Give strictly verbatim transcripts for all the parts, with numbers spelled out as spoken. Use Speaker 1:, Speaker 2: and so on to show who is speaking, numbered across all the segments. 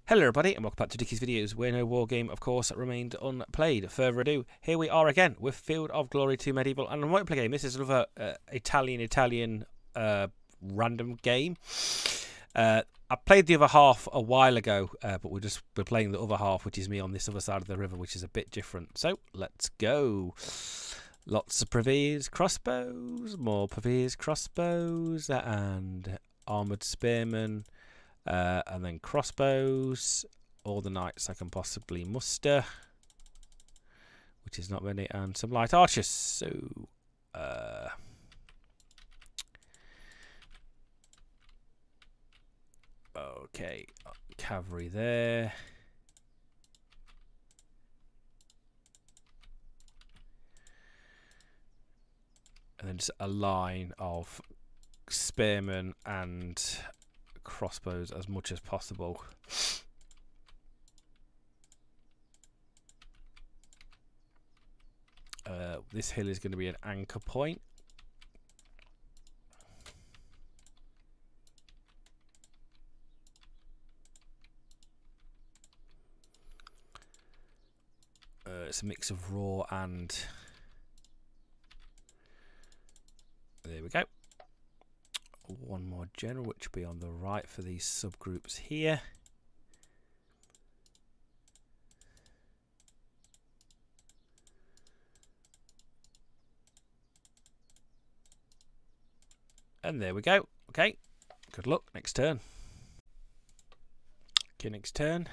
Speaker 1: Hello everybody and welcome back to Dickie's Videos, where no war game of course remained unplayed. Further ado, here we are again with Field of Glory two Medieval and a multiplayer game. This is another uh, Italian-Italian uh, random game. Uh, I played the other half a while ago, uh, but we're just we're playing the other half, which is me on this other side of the river, which is a bit different. So let's go. Lots of Pavese crossbows, more Pavese crossbows, and armoured spearmen. Uh, and then crossbows, all the knights I can possibly muster, which is not many, and some light archers. So, uh, okay, cavalry there. And then just a line of spearmen and crossbows as much as possible. Uh, this hill is going to be an anchor point. Uh, it's a mix of raw and there we go. One more general, which will be on the right for these subgroups here. And there we go. Okay, good luck. Next turn. Okay, next turn.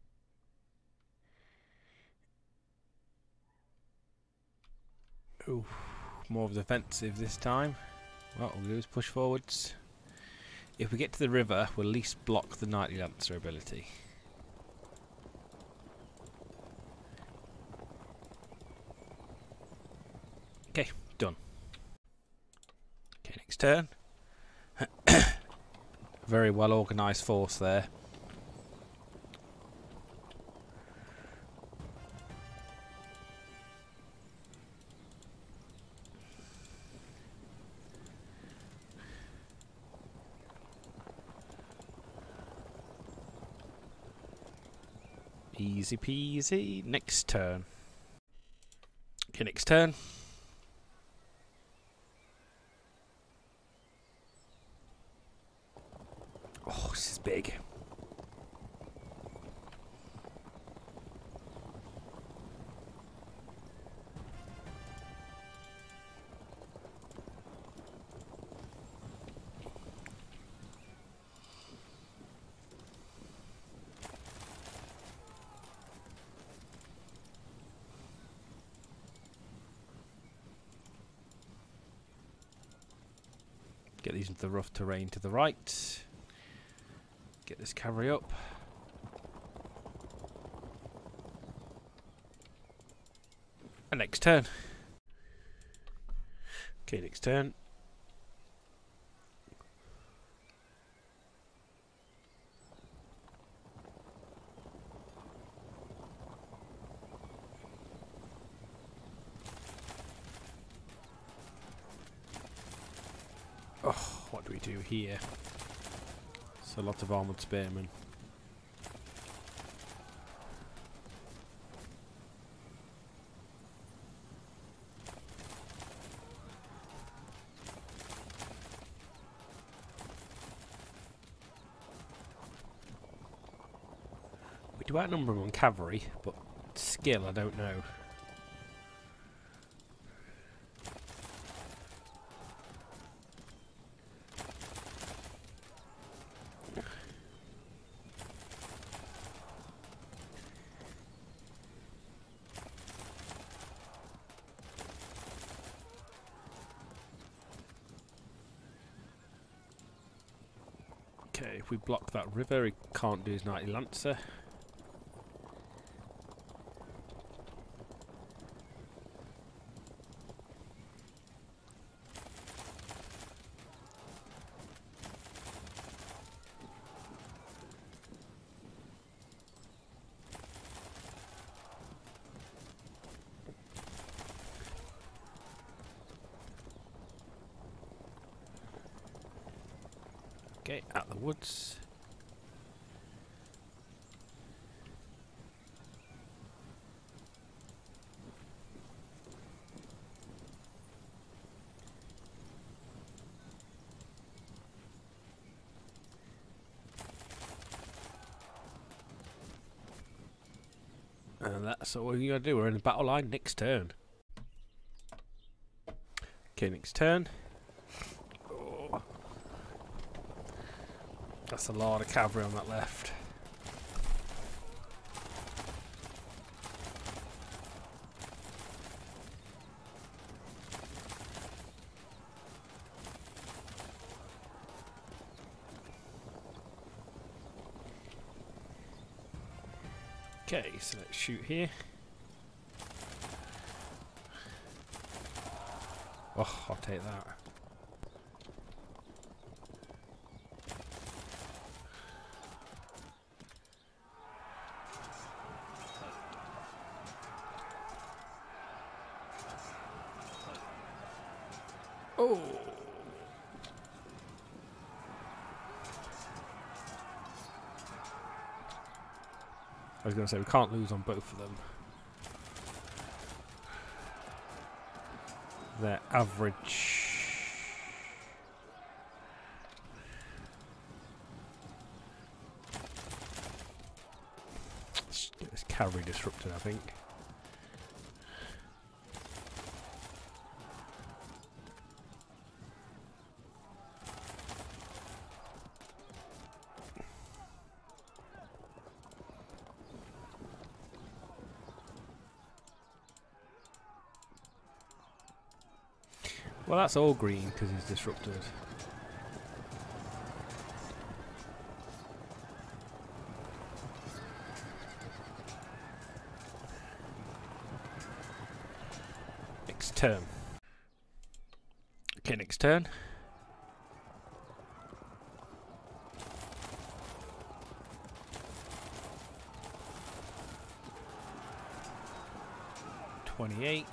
Speaker 1: Ooh, more of the defensive this time. What we'll do is push forwards. If we get to the river, we'll at least block the Knightly Lancer ability. Okay, done. Okay, next turn. Very well organised force there. Easy peasy. Next turn. Okay, next turn. Oh, this is big. Get these into the rough terrain to the right. Get this cavalry up. And next turn. Okay, next turn. Oh, what do we do here? So a lot of armoured spearmen. We do outnumber them on cavalry, but skill I don't know. Okay, if we block that river, he can't do his Knightly Lancer. Okay, out the woods. And that's all you gotta do. We're in the battle line. Next turn. Okay, next turn. Oh. That's a lot of cavalry on that left. Okay, so let's shoot here. Oh, I'll take that. Oh! I was going to say, we can't lose on both of them. Their average... Let's get this cavalry disrupted, I think. Well, that's all green because he's disrupted. Next turn. Okay, next turn. Twenty-eight.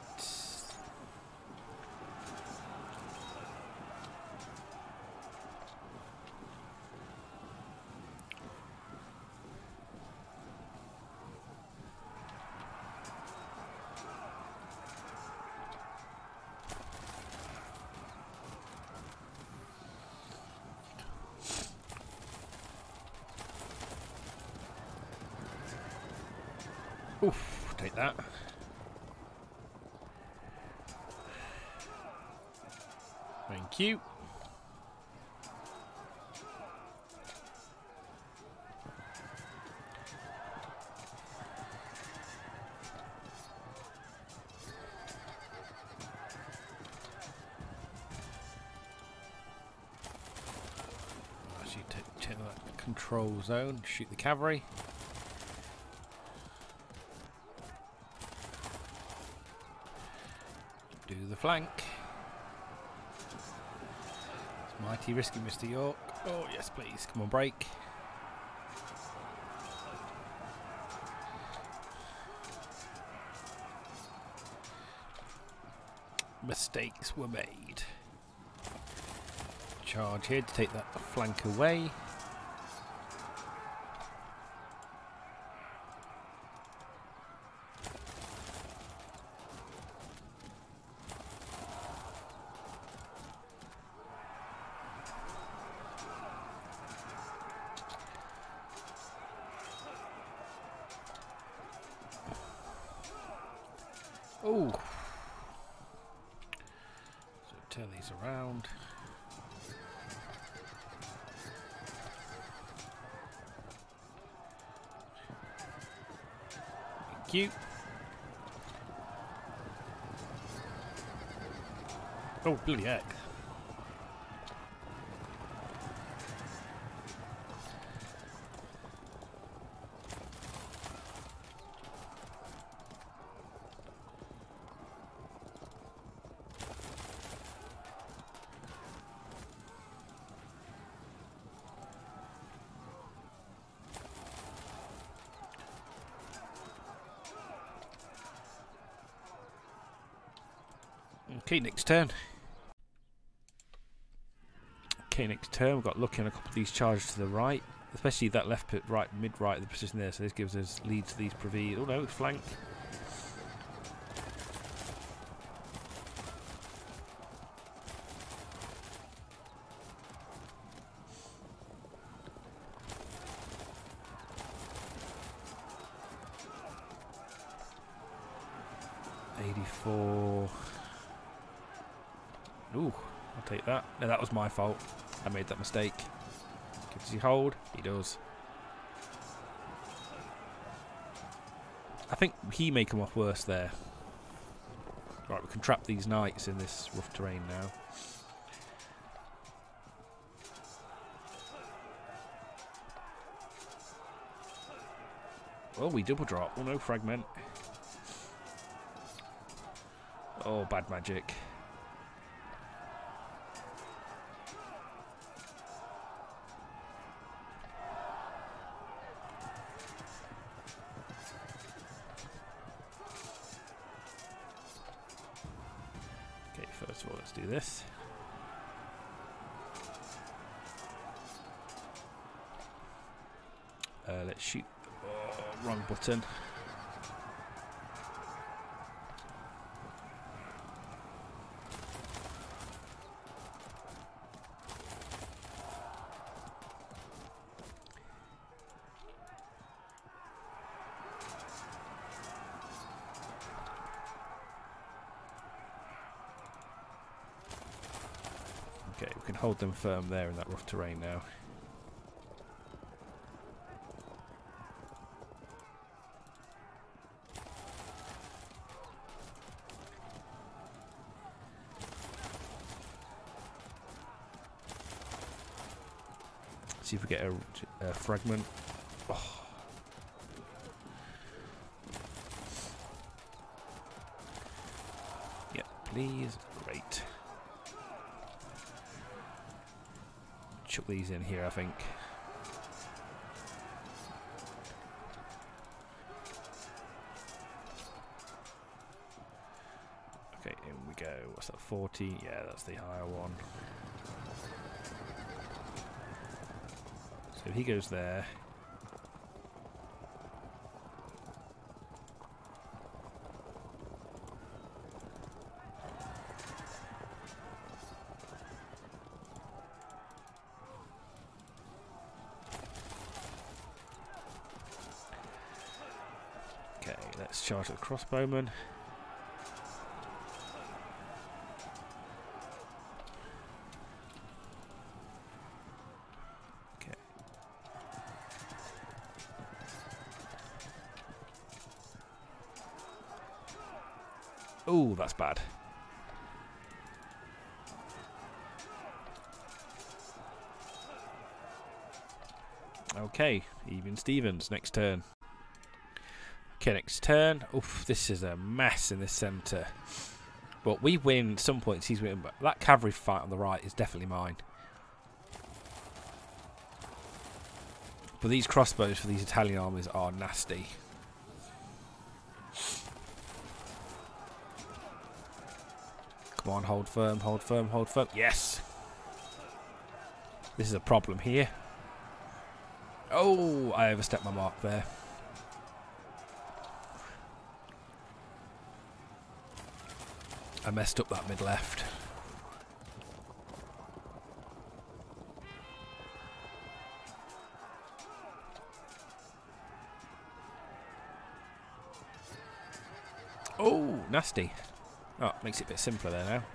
Speaker 1: Oof, take that. Thank you. Actually, take, take that control zone, shoot the cavalry. Do the flank. It's mighty risky, Mister York. Oh, yes, please. Come on, break. Mistakes were made. Charge here to take that flank away. Oh, so turn these around. Thank you. Oh, bloody heck. Okay, next turn. Okay, next turn. We've got looking at a couple of these charges to the right, especially that left pit, right, mid right, the position there. So this gives us lead to these Pravi. Oh no, it's flank. eighty-four. Ooh, I'll take that. No, that was my fault. I made that mistake. Does he hold? He does. I think he may come off worse there. Right, we can trap these knights in this rough terrain now. Oh, we double drop. Oh no, fragment. Oh, bad magic. Okay, first of all, let's do this. Uh, let's shoot. Oh, wrong button. Okay, we can hold them firm there in that rough terrain now. See if we get a, a fragment. Oh. Yeah, please. Great. Chuck these in here, I think. Okay, in we go. What's that, forty? Yeah, that's the higher one. So if he goes there. Okay, let's charge at the crossbowman. Oh, that's bad. Okay, even Stevens, next turn. Okay, next turn. Oof, this is a mess in this centre. But we win some points, he's winning. But that cavalry fight on the right is definitely mine. But these crossbows for these Italian armies are nasty. Come on, hold firm, hold firm, hold firm. Yes! This is a problem here. Oh, I overstepped my mark there. I messed up that mid-left. Oh, nasty. Oh, makes it a bit simpler there now.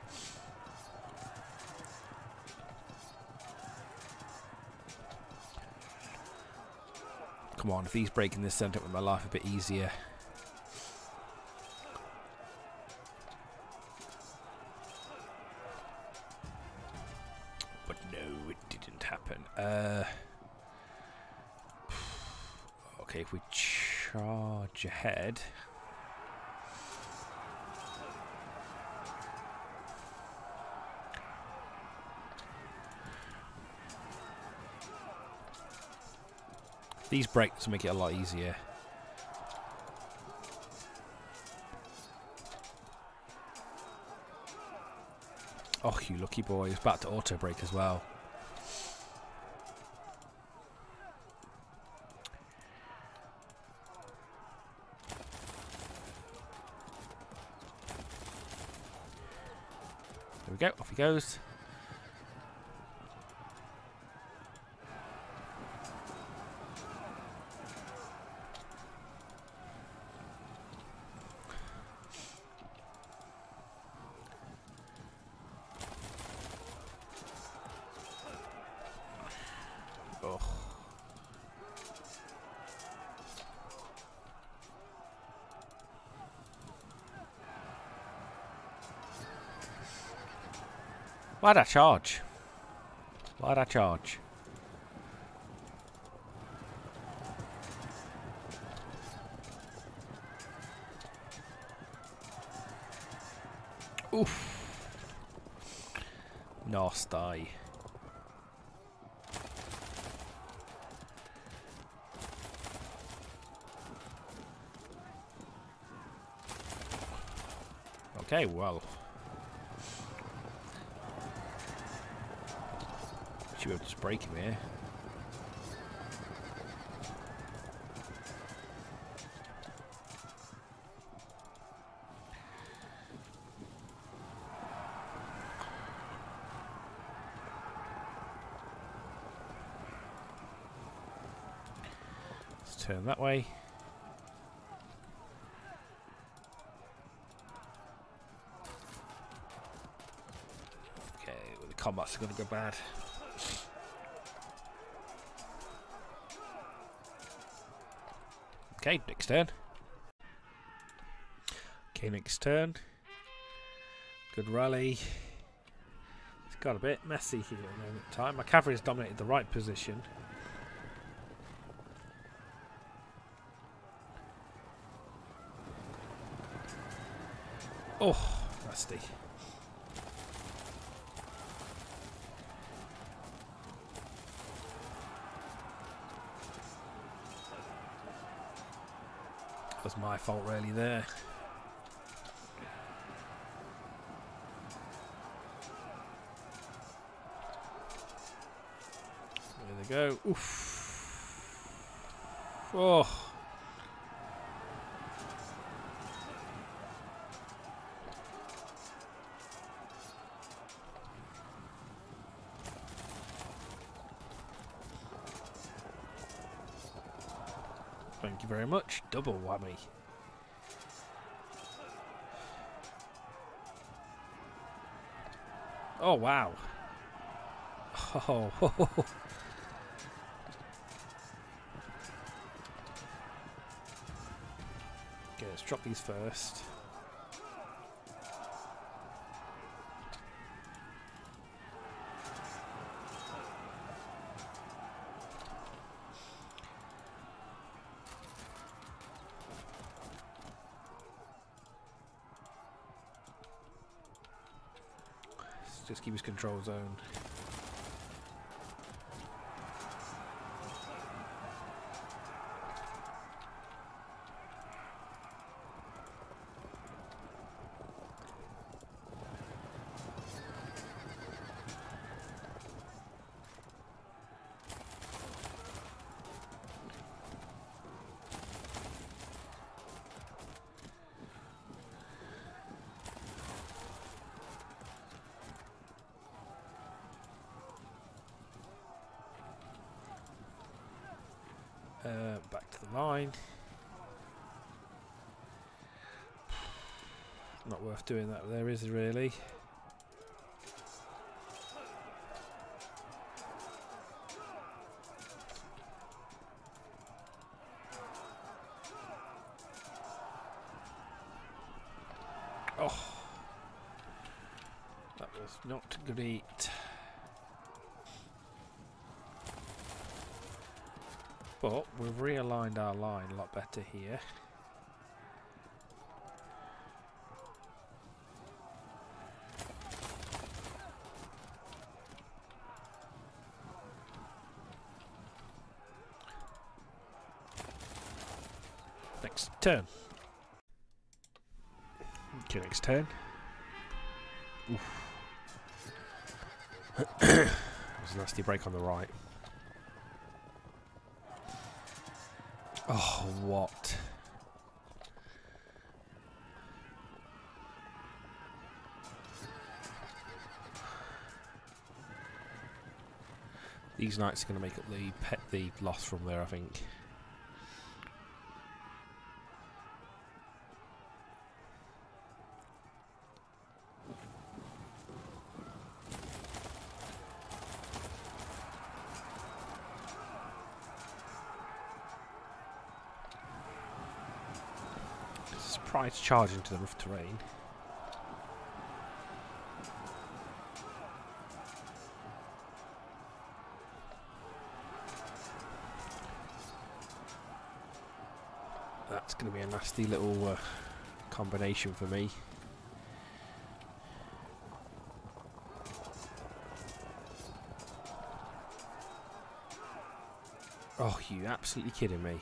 Speaker 1: Come on, if he's breaking this centre up with my life a bit easier. But no, it didn't happen. Uh, okay, if we charge ahead. These breaks make it a lot easier. Oh, you lucky boy. He's about to auto break as well. There we go. Off he goes. Why'd I charge? Why'd I charge? Oof. Nasty. Okay, well. Should be able to just break him here. Let's turn that way. Okay, well, the combat's going to go bad. Okay, next turn. Okay, next turn. Good rally. It's got a bit messy here at the moment in time. My cavalry's dominated the right position. Oh, nasty. That was my fault really there. There they go. Oof. Oh. Thank you very much. Double whammy. Oh, wow. Oh, ho, ho, ho. Okay, let's drop these first. Just keep his control zone. Uh, back to the line. Not worth doing that there, is it really? Oh, that was not great. But we've realigned our line a lot better here. Next turn. Okay, next turn. Oof. There's a nasty break on the right. Oh, what? These knights are going to make up the pet the loss from there, I think. Prior to charging to the rough terrain. That's going to be a nasty little uh, combination for me. Oh, you absolutely kidding me?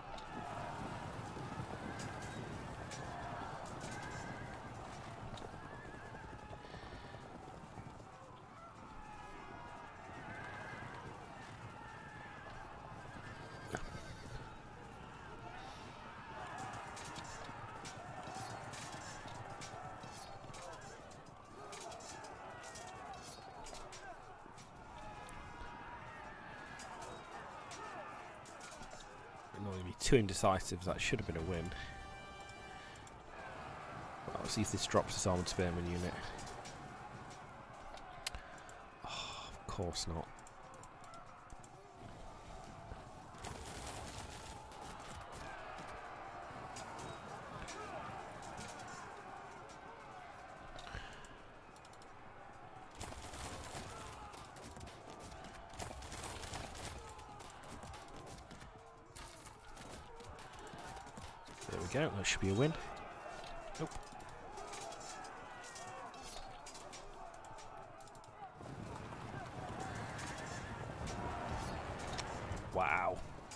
Speaker 1: Too indecisive. That should have been a win. Well, let's see if this drops this armoured spearman unit. Oh, of course not. There we go, that should be a win. Nope. Wow.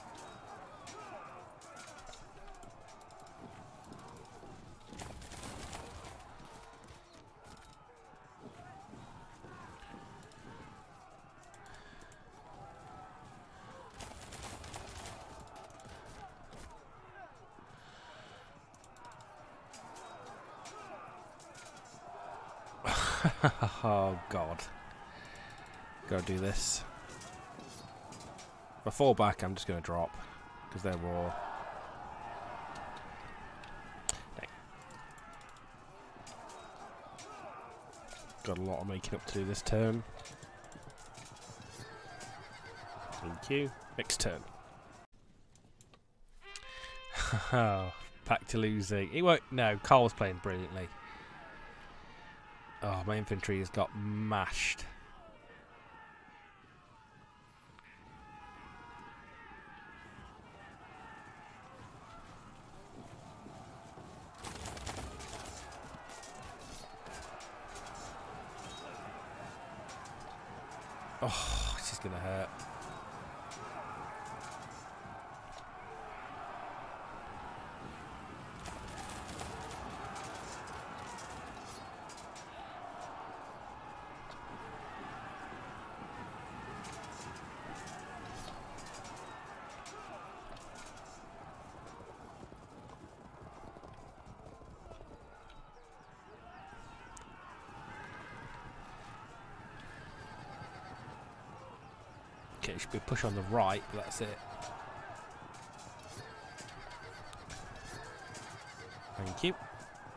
Speaker 1: Oh god. Gotta do this. If I fall back, I'm just gonna drop because they're raw. Dang. Got a lot of making up to do this turn. Thank you. Next turn. Back to losing. He won't. No, Carl was playing brilliantly. Oh, my infantry has got mashed. Oh, this is going to hurt. Okay, it should be a push on the right, but that's it. Thank you.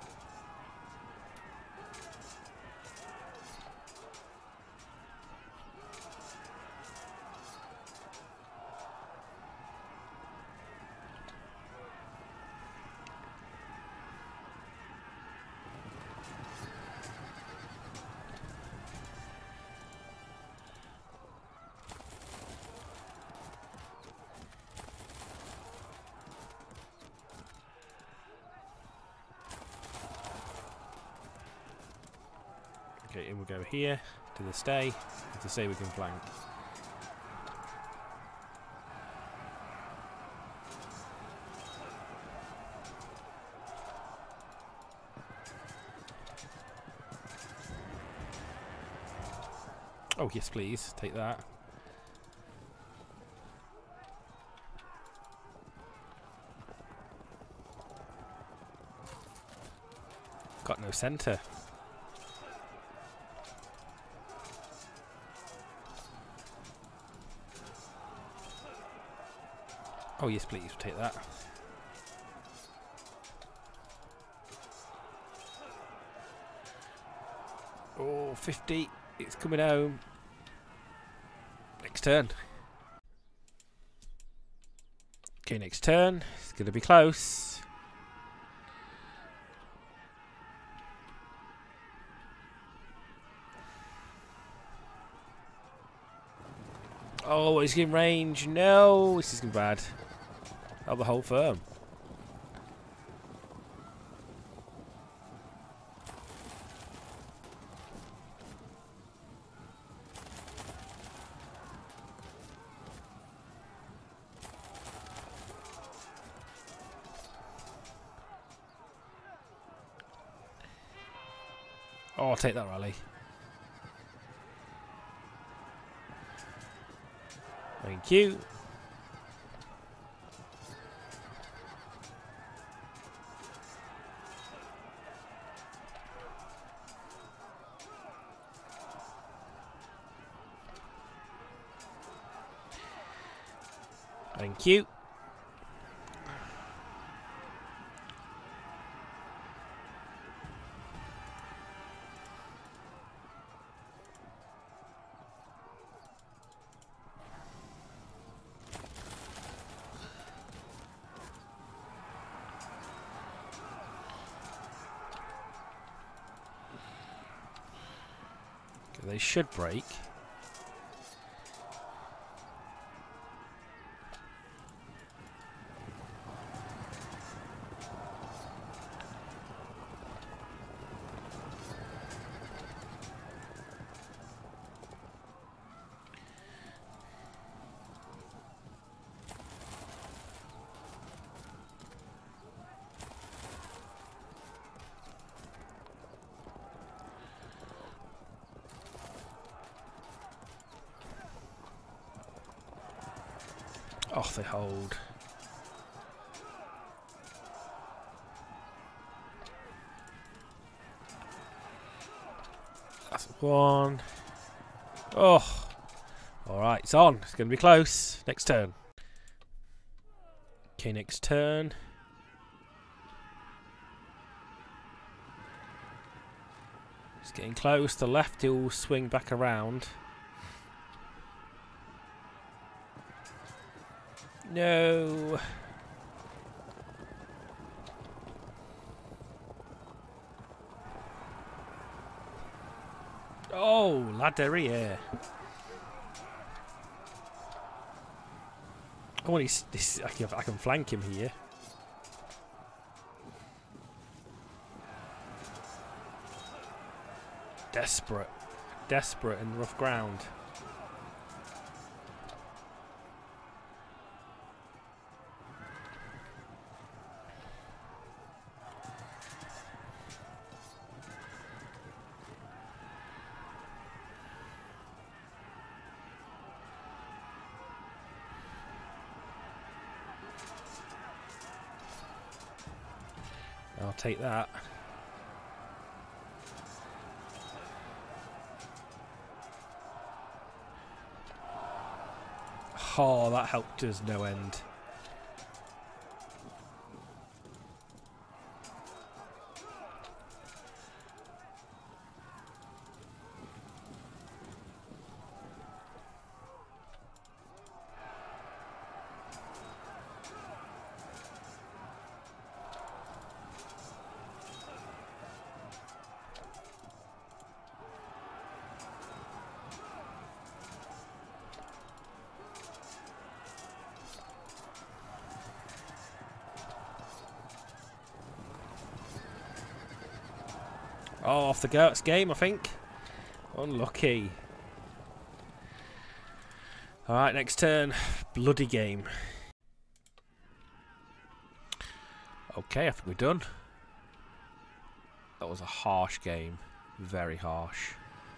Speaker 1: Okay, and we'll go here to the stay to say we can flank. Oh yes, please take that. Got no centre. Oh yes, please take that. Oh, fifty. It's coming home. Next turn. Okay, next turn. It's going to be close. Oh, he's in range. No, this is going to be bad. Oh, the whole firm. Oh, I'll take that rally. Thank you. Thank you. They should break. Oh, they hold. That's one. Oh. Alright, it's on. It's going to be close. Next turn. Okay, next turn. It's getting close. The lefty will swing back around. No. Oh, la derrière. Oh, he's, this, I, can, I can flank him here. Desperate. Desperate in rough ground. I'll take that. Oh, that helped us no end. Oh, off the Gertz game, I think. Unlucky. Alright, next turn. Bloody game. Okay, I think we're done. That was a harsh game. Very harsh.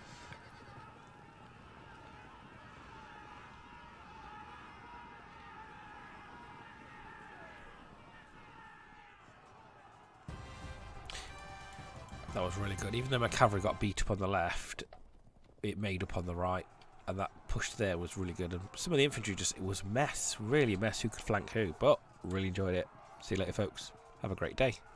Speaker 1: That was really good. Even though my cavalry got beat up on the left, it made up on the right. And that push there was really good. And some of the infantry just, it was mess. Really a mess who could flank who. But really enjoyed it. See you later, folks. Have a great day.